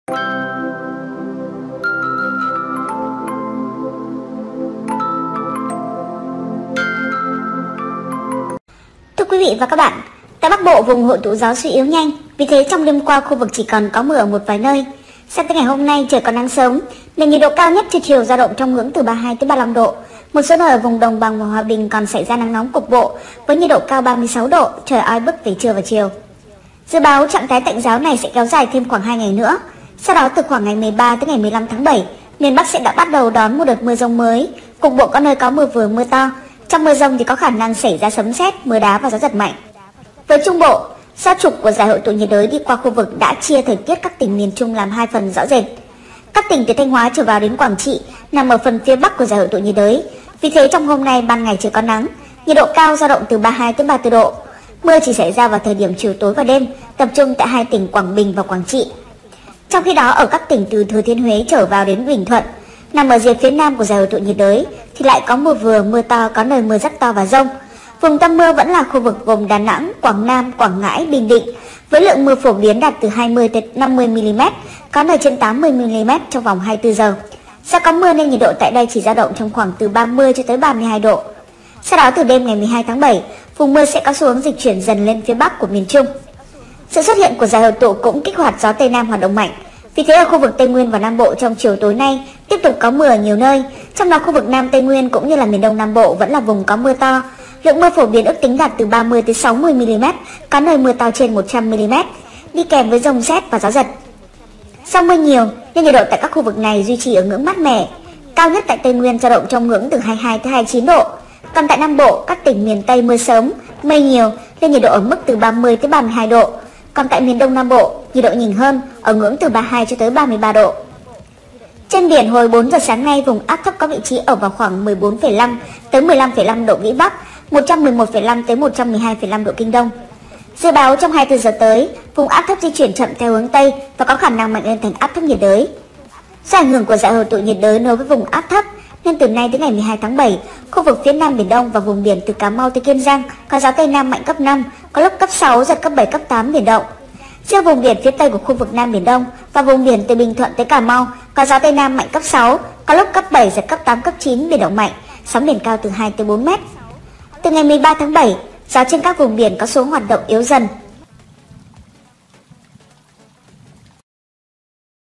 Thưa quý vị và các bạn, tại Bắc Bộ vùng hội tụ gió suy yếu nhanh, vì thế trong đêm qua khu vực chỉ còn có mưa ở một vài nơi. Sang tới ngày hôm nay trời còn nắng sớm, nên nhiệt độ cao nhất trưa chiều dao động trong ngưỡng từ 32 tới 35 độ. Một số nơi ở vùng đồng bằng và Hòa Bình còn xảy ra nắng nóng cục bộ với nhiệt độ cao 36 độ, trời oi bức về trưa và chiều. Dự báo trạng thái tạnh giáo này sẽ kéo dài thêm khoảng 2 ngày nữa. Sau đó từ khoảng ngày 13 tới ngày 15 tháng 7, miền Bắc sẽ đã bắt đầu đón một đợt mưa rông mới, cục bộ có nơi có mưa vừa mưa to. Trong mưa rông thì có khả năng xảy ra sấm sét, mưa đá và gió giật mạnh. Với Trung Bộ, do trục của giải hội tụ nhiệt đới đi qua khu vực đã chia thời tiết các tỉnh miền Trung làm hai phần rõ rệt. Các tỉnh từ Thanh Hóa trở vào đến Quảng Trị nằm ở phần phía Bắc của giải hội tụ nhiệt đới. Vì thế trong hôm nay ban ngày trời có nắng, nhiệt độ cao dao động từ 32 tới 34 độ. Mưa chỉ xảy ra vào thời điểm chiều tối và đêm, tập trung tại hai tỉnh Quảng Bình và Quảng Trị. Trong khi đó ở các tỉnh từ Thừa Thiên Huế trở vào đến Bình Thuận, nằm ở rìa phía nam của giải hội tụ nhiệt đới thì lại có mưa vừa mưa to, có nơi mưa rất to và dông. Vùng tâm mưa vẫn là khu vực gồm Đà Nẵng, Quảng Nam, Quảng Ngãi, Bình Định với lượng mưa phổ biến đạt từ 20 tới 50 mm, có nơi trên 80 mm trong vòng 24 giờ. Do có mưa nên nhiệt độ tại đây chỉ dao động trong khoảng từ 30 cho tới 32 độ. Sau đó từ đêm ngày 12 tháng 7, vùng mưa sẽ có xu hướng dịch chuyển dần lên phía bắc của miền Trung. Sự xuất hiện của giải hội tụ cũng kích hoạt gió Tây Nam hoạt động mạnh. Vì thế ở khu vực Tây Nguyên và Nam Bộ trong chiều tối nay tiếp tục có mưa ở nhiều nơi, trong đó khu vực Nam Tây Nguyên cũng như là miền Đông Nam Bộ vẫn là vùng có mưa to. Lượng mưa phổ biến ước tính đạt từ 30 tới 60 mm, có nơi mưa to trên 100 mm, đi kèm với dông sét và gió giật. Do mưa nhiều nên nhiệt độ tại các khu vực này duy trì ở ngưỡng mát mẻ, cao nhất tại Tây Nguyên dao động trong ngưỡng từ 22 tới 29 độ. Còn tại Nam Bộ, các tỉnh miền Tây mưa sớm, mây nhiều nên nhiệt độ ở mức từ 30 tới 32 độ. Còn tại miền Đông Nam Bộ, nhiệt độ nhỉnh hơn ở ngưỡng từ 32 cho tới 33 độ. Trên biển hồi 4 giờ sáng nay, vùng áp thấp có vị trí ở vào khoảng 14,5 tới 15,5 độ Vĩ Bắc, 111,5 tới 112,5 độ Kinh Đông. Dự báo trong 24 giờ tới, vùng áp thấp di chuyển chậm theo hướng Tây và có khả năng mạnh lên thành áp thấp nhiệt đới. Do ảnh hưởng của giải hội tụ nhiệt đới nối với vùng áp thấp, nên từ nay đến ngày 12 tháng 7, khu vực phía Nam Biển Đông và vùng biển từ Cà Mau tới Kiên Giang có gió Tây Nam mạnh cấp 5, có lúc cấp 6, giật cấp 7, cấp 8 biển động. Riêng vùng biển phía Tây của khu vực Nam Biển Đông và vùng biển từ Bình Thuận tới Cà Mau có gió Tây Nam mạnh cấp 6, có lúc cấp 7, giật cấp 8, cấp 9 biển động mạnh, sóng biển cao từ 2 tới 4 mét. Từ ngày 13 tháng 7, gió trên các vùng biển có xu hướng hoạt động yếu dần,